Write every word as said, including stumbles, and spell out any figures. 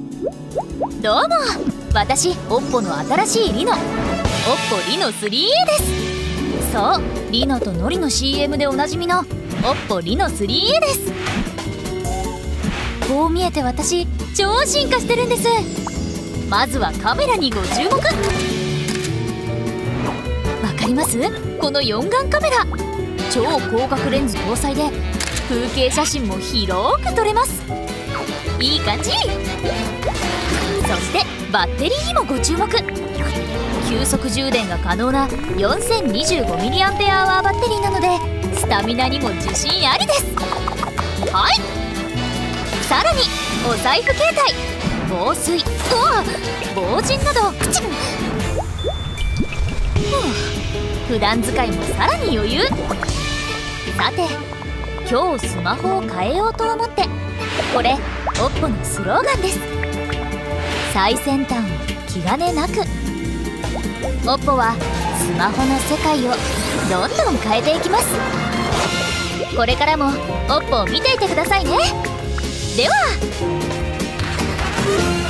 どうも、私オッポの新しいリノ、オッポリノ スリーエー です。そう、リノとノリの シーエム でおなじみのオッポリノ スリーエー です。こう見えて私超進化してるんです。まずはカメラにご注目。わかります？このよん眼カメラ、超広角レンズ搭載で風景写真も広く撮れます。いい感じ。そしてバッテリーにもご注目。急速充電が可能な よんせんにじゅうごミリアンペアアワー バッテリーなのでスタミナにも自信ありです。はい、さらにお財布携帯、防水と防塵など口も普段使いもさらに余裕。さて、今日スマホを変えようと思って、これオッポのスローガンです。最先端を気兼ねなく。オッポはスマホの世界をどんどん変えていきます。これからもオッポを見ていてくださいね。では。